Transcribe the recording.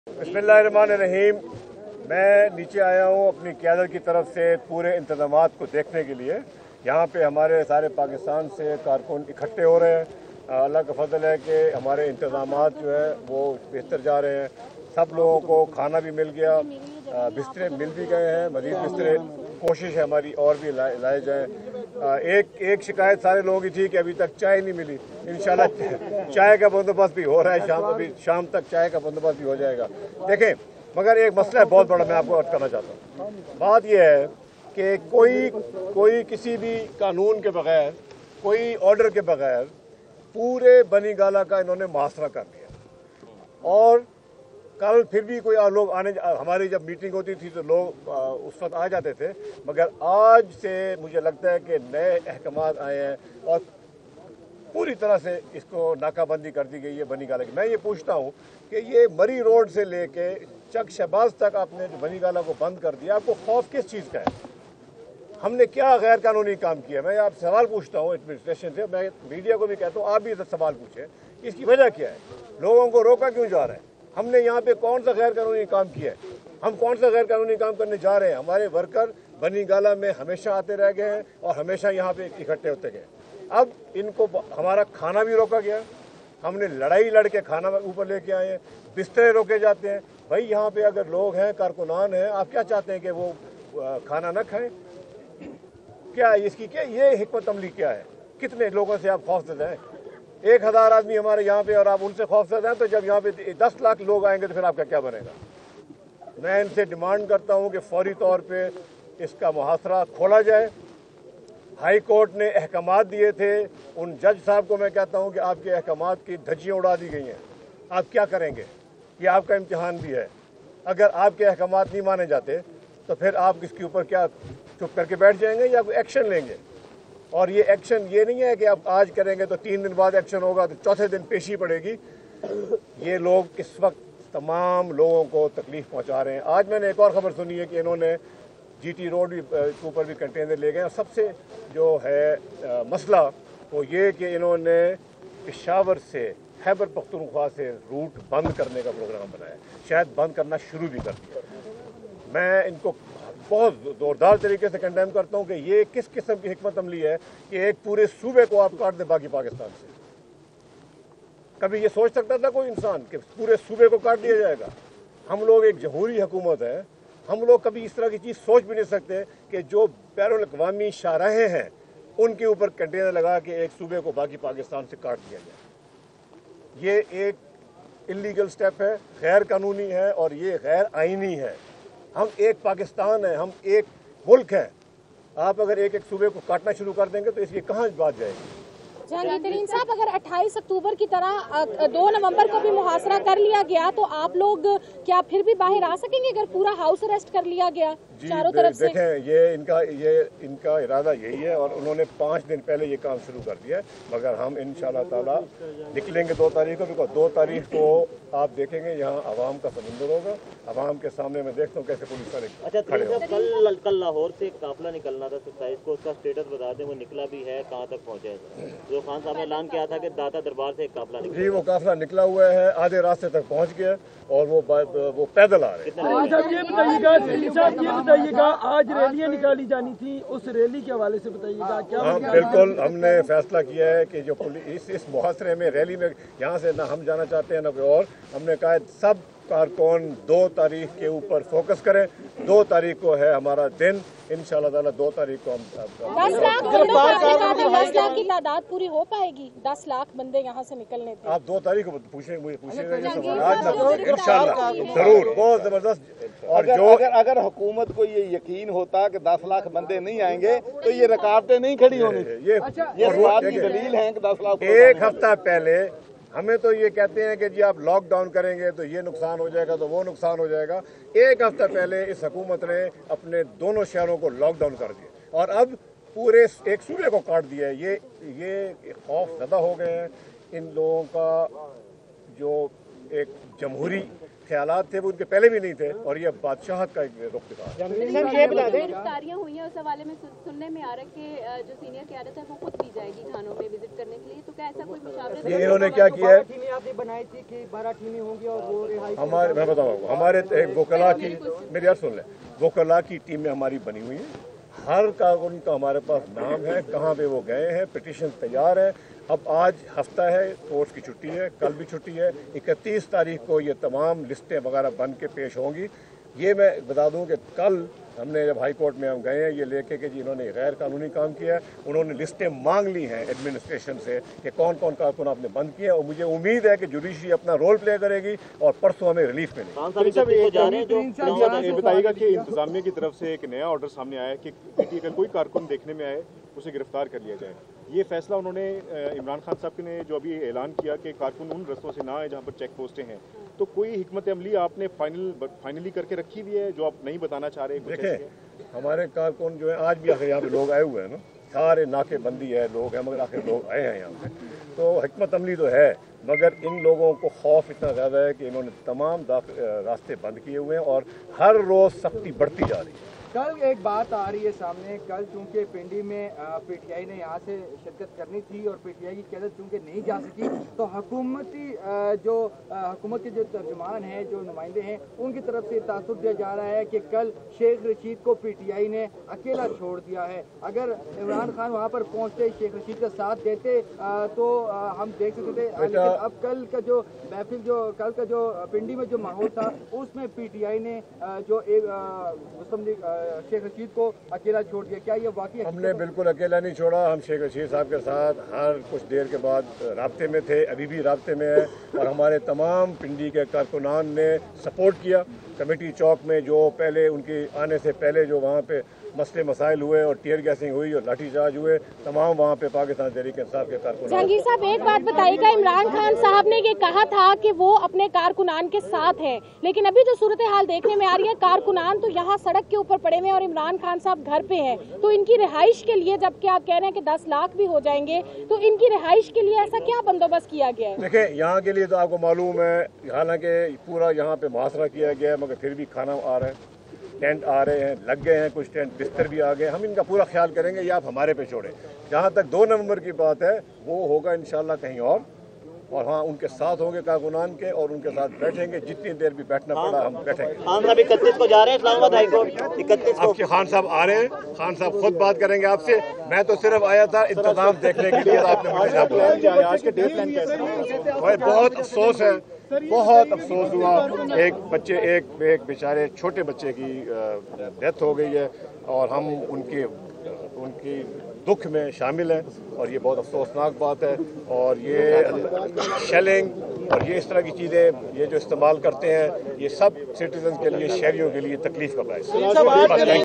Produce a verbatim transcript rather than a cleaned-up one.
बिस्मिल्लाहिर्रहमानिर्रहीम। मैं नीचे आया हूँ अपनी क़यादत की तरफ से पूरे इंतज़ामात को देखने के लिए। यहाँ पे हमारे सारे पाकिस्तान से कारकुन इकट्ठे हो रहे हैं। अल्लाह का फजल है कि हमारे इंतज़ामात जो है वो बेहतर जा रहे हैं। सब लोगों को खाना भी मिल गया, बिस्तरे मिल भी गए हैं, मज़ीद बिस्तरे कोशिश है हमारी और भी लाए लाए जाएँ। एक एक शिकायत सारे लोगों की थी कि अभी तक चाय नहीं मिली। इंशाल्लाह चाय का बंदोबस्त भी हो रहा है, शाम अभी शाम तक चाय का बंदोबस्त भी हो जाएगा। देखें, मगर एक मसला है बहुत बड़ा, मैं आपको अर्ज करना चाहता हूँ। बात यह है कि कोई कोई किसी भी कानून के बगैर, कोई ऑर्डर के बगैर पूरे बनी गाला का इन्होंने मुहासरा कर दिया। और कल फिर भी कोई लोग आने, हमारी जब मीटिंग होती थी तो लोग उस वक्त आ जाते थे, मगर आज से मुझे लगता है कि नए अहकामात आए हैं और पूरी तरह से इसको नाकाबंदी कर दी गई है बनी गाला की। मैं ये पूछता हूँ कि ये मरी रोड से लेके चक शहबाज तक आपने जो बनी गाला को बंद कर दिया, आपको खौफ किस चीज़ का है? हमने क्या गैर कानूनी काम किया? मैं आपसे सवाल पूछता हूँ एडमिनिस्ट्रेशन से, मैं मीडिया को भी कहता हूँ आप भी सवाल पूछें, इसकी वजह क्या है? लोगों को रोका क्यों जा रहा है? हमने यहाँ पे कौन सा गैर कानूनी काम किया है? हम कौन सा गैर कानूनी काम करने जा रहे हैं? हमारे वर्कर बनी गाला में हमेशा आते रह गए हैं और हमेशा यहाँ पे इकट्ठे होते गए। अब इनको हमारा खाना भी रोका गया, हमने लड़ाई लड़ के खाना ऊपर लेके आए हैं, बिस्तरे रोके जाते हैं। भाई यहाँ पे अगर लोग हैं, कारकुनान हैं, आप क्या चाहते हैं कि वो खाना न खाएं? क्या इसकी क्या ये हिकमत अमली क्या है? कितने लोगों से आप खौफजदा हैं? एक हज़ार आदमी हमारे यहाँ पे और आप उनसे खौफजदा हैं, तो जब यहाँ पे दस लाख लोग आएंगे तो फिर आपका क्या बनेगा? मैं इनसे डिमांड करता हूँ कि फौरी तौर पे इसका मुहासरा खोला जाए। हाई कोर्ट ने अहकामात दिए थे, उन जज साहब को मैं कहता हूँ कि आपके अहकामात की धज्जियाँ उड़ा दी गई हैं। आप क्या करेंगे? ये आपका इम्तिहान भी है। अगर आपके अहकामात नहीं माने जाते तो फिर आप इसके ऊपर क्या चुप करके बैठ जाएंगे या कोई एक्शन लेंगे? और ये एक्शन ये नहीं है कि आप आज करेंगे तो तीन दिन बाद एक्शन होगा, तो चौथे दिन पेशी पड़ेगी। ये लोग इस वक्त तमाम लोगों को तकलीफ पहुंचा रहे हैं। आज मैंने एक और ख़बर सुनी है कि इन्होंने जीटी रोड के ऊपर भी कंटेनर ले गए। और सबसे जो है आ, मसला वो ये कि इन्होंने पेशावर से खैबर पख्तूनख्वा से रूट बंद करने का प्रोग्राम बनाया, शायद बंद करना शुरू भी कर दिया। मैं इनको बहुत ज़ोरदार तरीके से कंडेम करता हूँ कि ये किस किस्म की हिकमत अमली है कि एक पूरे सूबे को आप काट दें बाकी पाकिस्तान से। कभी ये सोच सकता था कोई इंसान कि पूरे सूबे को काट दिया जाएगा? हम लोग एक जमहूरी हुकूमत है, हम लोग कभी इस तरह की चीज़ सोच भी नहीं सकते कि जो बैनुल अक़वामी शाहराहें हैं उनके ऊपर कंटेनर लगा के एक सूबे को बाकी पाकिस्तान से काट दिया जाए। ये एक इलीगल स्टेप है, गैर कानूनी है और ये गैर आईनी है। हम एक पाकिस्तान है, हम एक मुल्क है। आप अगर एक एक सूबे को काटना शुरू कर देंगे तो इसकी कहाँ बात जाएगी? जहांगीर तरीन साहब, अगर अट्ठाईस अक्टूबर की तरह दो नवंबर को भी मुहासरा कर लिया गया तो आप लोग क्या फिर भी बाहर आ सकेंगे अगर पूरा हाउस अरेस्ट कर लिया गया चारों तरफ से? देखें, ये इनका ये इनका इरादा यही है और उन्होंने पाँच दिन पहले ये काम शुरू कर दिया है। मगर हम इंशाल्लाह ताला निकलेंगे दो तारीख को, बिकॉज दो तारीख को आप देखेंगे यहाँ आवाम का समुंदर होगा। आवाम के सामने मैं देखता हूँ कैसे पुलिस वाले अच्छा खड़े हो। कल कल लाहौर से काफिला निकलना था सत्ताईस को, उसका स्टेटस बता दें, वो निकला भी है, कहाँ तक पहुँचेगा? जो खान साहब ने ऐलान किया था कि दाता दरबार से एक काफिला निकला। जी, वो काफिला निकला हुआ है, आधे रास्ते तक पहुँच गया और वो वो पैदल आ रहे हैं। आज आप ये बताइएगा, ये बताइएगा, आज रैलियाँ निकाली जानी थी, उस रैली के हवाले से बताइएगा क्या? हाँ, बिल्कुल, हमने फैसला किया है कि जो पुलिस इस मुहासरे में रैली में यहाँ से ना हम जाना चाहते हैं ना कोई और। हमने कहा सब कारकुन दो तारीख के ऊपर फोकस करें। दो तारीख को है हमारा दिन, इंशाल्लाह ताला दो तारीख को हम दस लाख बंदों का आपने कहा दस लाख की तादाद पूरी हो पाएगी? दस लाख बंदे यहाँ से निकलने थे। आप दो तारीख को पूछेंगे, मुझे पूछेंगे इंशाल्लाह जरूर, बहुत जबरदस्त। और जो अगर अगर हुकूमत को ये यकीन होता कि दस लाख बंदे नहीं आएंगे तो ये रुकावटें नहीं खड़ी होनी। ये ये बात की दलील है कि दस लाख। एक हफ्ता पहले हमें तो ये कहते हैं कि जी आप लॉकडाउन करेंगे तो ये नुकसान हो जाएगा, तो वो नुकसान हो जाएगा। एक हफ्ता पहले इस हुकूमत ने अपने दोनों शहरों को लॉकडाउन कर दिया और अब पूरे एक सूबे को काट दिया है। ये ये खौफ ज़्यादा हो गए हैं इन लोगों का। जो एक जमहूरी ख्यालात थे वो उनके पहले भी नहीं थे, और ये बादशाहत का एक रुख दिखा। गिरफ्तारियां हुई हैं, उस हवाले में सुनने में आ रहा है कि जो सीनियर क्यादत है वो खुद भी जाएगी थानों में विजिट करने के लिए, तो क्या ऐसा कोई मुशावरा? ये इन्होंने क्या किया है, आपने बनाई थी कि बारह टीमें होंगी और वो रिहाई, हमारे मैं बताऊँ हमारे एक वकला की, मेरी यार सुन लें, वकला की टीमें हमारी बनी हुई हैं, हर का उनका हमारे पास नाम है, कहाँ पे वो गए हैं, पिटीशन तैयार है। अब आज हफ्ता है, कोर्ट की छुट्टी है, कल भी छुट्टी है, इकतीस तारीख को ये तमाम लिस्टें वगैरह बन के पेश होंगी। ये मैं बता दूं कि कल हमने जब हाई कोर्ट में हम गए हैं ये लेके कि जी इन्होंने गैर कानूनी काम किया है, उन्होंने लिस्टें मांग ली हैं एडमिनिस्ट्रेशन से कि कौन कौन कारकुन आपने बंद किए, और मुझे उम्मीद है कि जुडिशरी अपना रोल प्ले करेगी और परसों हमें रिलीफ मिलेगी। ये बताइएगा कि इंतजामिया की तरफ से एक नया ऑर्डर सामने आया है कि पीटी का कोई कारकुन देखने में आए उसे गिरफ्तार कर लिया जाए। ये फैसला उन्होंने इमरान खान साहब ने जो अभी ऐलान किया कि कारकुन उन रस्तों से ना आए जहाँ पर चेक पोस्टें हैं, तो कोई हिकमत अमली आपने फाइनल फाइनली करके रखी हुई है जो आप नहीं बताना चाह रहे? देखें, हमारे कारकुन जो है आज भी आखिर यहाँ पे लोग आए हुए हैं ना, सारे नाकेबंदी है, लोग हैं, मगर आखिर लोग आए हैं यहाँ पे, तो हिकमत अमली तो है, मगर इन लोगों को खौफ इतना ज़्यादा है कि इन्होंने तमाम रास्ते बंद किए हुए हैं और हर रोज़ सख्ती बढ़ती जा रही है। कल एक बात आ रही है सामने, कल चूंकि पिंडी में पीटीआई ने यहाँ से शिरकत करनी थी और पीटीआई की क़यादत चूंकि नहीं जा सकी, तो हुकूमती जो हुकूमत के जो तर्जुमान हैं, जो नुमाइंदे हैं, उनकी तरफ से तासुर दिया जा रहा है कि कल शेख रशीद को पीटीआई ने अकेला छोड़ दिया है। अगर इमरान खान वहाँ पर पहुँचते, शेख रशीद का साथ देते तो हम देख सकते थे, लेकिन अब कल का जो महफिल, जो कल का जो पिंडी में जो माहौल था, उसमें पीटीआई ने जो एक शेख रशीद को अकेला छोड़ दिया। क्या ये वाकई? हमने बिल्कुल अकेला नहीं छोड़ा, हम शेख रशीद साहब के साथ हर कुछ देर के बाद राब्ते में थे, अभी भी राब्ते में है, और हमारे तमाम पिंडी के कारकुनान ने सपोर्ट किया। कमेटी चौक में जो पहले उनके आने से पहले जो वहाँ पे मसले मसाइल हुए और टीयर गैसिंग हुई और लाठीचार्ज हुए, तमाम वहाँ पे पाकिस्तान तहरीक-ए-इंसाफ के कारकुनान। जहांगीर साहब, एक बात बताइएगा, इमरान खान साहब ने ये कहा था कि वो अपने कारकुनान के साथ हैं, लेकिन अभी जो सूरत हाल देखने में आ रही है, कारकुनान तो यहाँ सड़क के ऊपर पड़े हुए हैं और इमरान खान साहब घर पे हैं, तो इनकी रिहाइश के लिए, जबकि आप कह रहे हैं कि दस लाख भी हो जाएंगे, तो इनकी रिहाइश के लिए ऐसा क्या बंदोबस्त किया गया है? देखिए, यहाँ के लिए तो आपको मालूम है, हालांकि पूरा यहाँ पे मुहासरा किया गया है, मगर फिर भी खाना आ रहा है, टेंट आ रहे हैं, लग गए हैं, कुछ टेंट बिस्तर भी आ गए। हम इनका पूरा ख्याल करेंगे, ये आप हमारे पे छोड़ें। जहाँ तक दो नवंबर की बात है, वो होगा इंशाल्लाह कहीं और, और हाँ उनके साथ होंगे कारकुनान के, और उनके साथ बैठेंगे, जितनी देर भी बैठना पड़ा हम बैठेंगे। खान साहब इकतीस को जा रहे हैं इस्लामाबाद हाई कोर्ट, इकतीस को आपके खान साहब आ रहे हैं, खान साहब खुद बात करेंगे आपसे। मैं तो सिर्फ आया था इंतजाम देखने के लिए, आपने मुझे यहाँ बुलाया। आज के डेट प्लान कैसे? बहुत अफसोस है, बहुत अफसोस हुआ, एक बच्चे एक एक बेचारे छोटे बच्चे की डेथ हो गई है, और हम उनके उनकी दुख में शामिल हैं, और ये बहुत अफसोसनाक बात है। और ये शेलिंग और ये इस तरह की चीज़ें ये जो इस्तेमाल करते हैं, ये सब सिटीजन के लिए, शहरियों के लिए तकलीफ का बायस है।